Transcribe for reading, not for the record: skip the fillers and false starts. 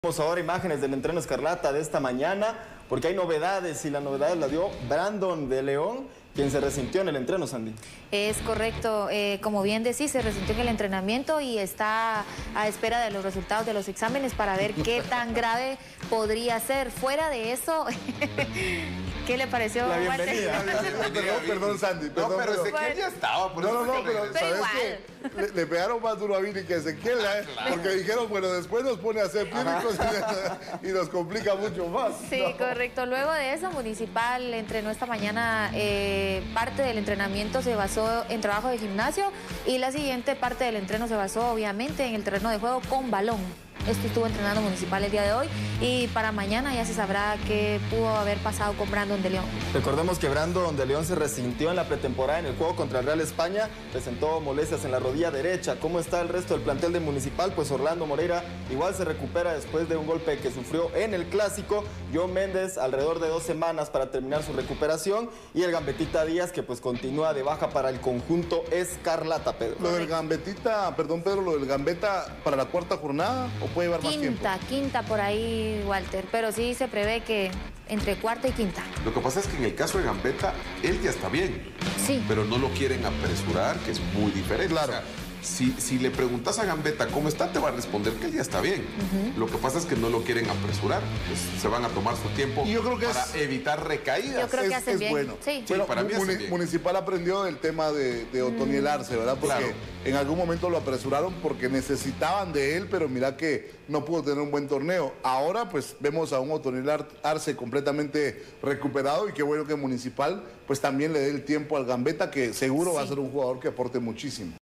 Vamos ahora imágenes del entreno Escarlata de esta mañana, porque hay novedades y la novedad la dio Brandon de León, quien se resintió en el entreno, Sandy. Es correcto, como bien decís, se resintió en el entrenamiento y está a espera de los resultados de los exámenes para ver qué tan grave podría ser. Fuera de eso, ¿qué le pareció? La bienvenida. Perdón, Sandy. Perdón, pero Ezequiel ya estaba. Por No, eso pero ¿sabes qué? Le pegaron más duro a Vini que a Ezequiel, Claro. porque dijeron, bueno, después nos pone a hacer clínicos y nos complica mucho más. Sí, ¿no? correcto. Luego de eso, Municipal entrenó esta mañana. Parte del entrenamiento se basó en trabajo de gimnasio y la siguiente parte del entreno se basó obviamente en el terreno de juego con balón. Esto estuvo entrenando Municipal el día de hoy y para mañana ya se sabrá qué pudo haber pasado con Brandon de León. Recordemos que Brandon de León se resintió en la pretemporada en el juego contra el Real España, presentó molestias en la rodilla derecha. ¿Cómo está el resto del plantel de Municipal? Pues Orlando Moreira igual se recupera después de un golpe que sufrió en el Clásico. John Méndez alrededor de 2 semanas para terminar su recuperación y el Gambetita Díaz que pues continúa de baja para el conjunto Escarlata, Pedro. Lo del Gambetita, perdón Pedro, lo del Gambeta para la 4ª jornada, ¿o puede llevar más tiempo? Quinta por ahí, Walter, pero sí se prevé que entre 4ª y 5ª. Lo que pasa es que en el caso de Gambetta, él ya está bien. Sí. Pero no lo quieren apresurar, que es muy diferente. Claro. O sea, si le preguntas a Gambetta cómo está, te va a responder que él ya está bien. Lo que pasa es que no lo quieren apresurar. Pues se van a tomar su tiempo Y yo creo que para es- evitar recaídas. Yo creo que hacen bien. Bueno. Sí. Sí, para mí hace bien. Municipal aprendió del tema de Otoniel Arce, ¿verdad? Porque Claro. en algún momento lo apresuraron porque necesitaban de él, pero mira que no pudo tener un buen torneo. Ahora pues vemos a un Otoniel Arce completamente recuperado y qué bueno que Municipal pues también le dé el tiempo al Gambetta, que seguro va a ser un jugador que aporte muchísimo.